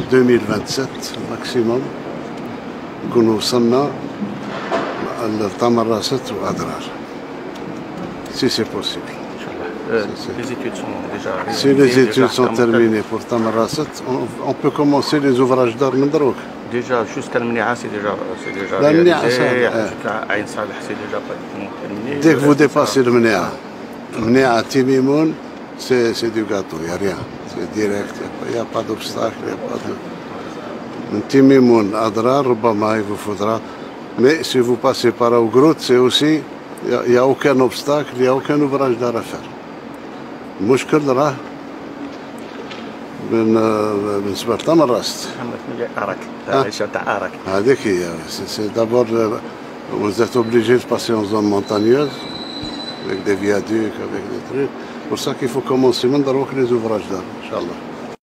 2027 ماكسيموم نكونوا وصلنا لتمرست وأضرار. Si c'est possible. Les études sont déjà réalisées. Si les études sont terminées pour Tamarasset, on peut commencer les ouvrages d'art Mendrouk. Déjà, jusqu'à Mnia, c'est déjà La Mnia, réalisé. Jusqu'à Aïn Saleh, c'est déjà pratiquement terminé. Dès que vous dépassez le Mnia, Mnia Timimoun, c'est du gâteau, il n'y a rien. C'est direct, il n'y a pas d'obstacle, il n'y a pas de... Timimoun, Adrar, Rubama, il vous faudra. Mais si vous passez par Ougrout, c'est aussi, il n'y a aucun obstacle, il n'y a aucun ouvrage d'art à faire. المشكل راه بالنسبه لتمرست هذيك هي سي دابور vous êtes obligé de passer en zone montagneuse avec des viaducs, avec des trucs. Pour ça qu'il faut commencer من دروك les ouvrages d'art, Inch'Allah.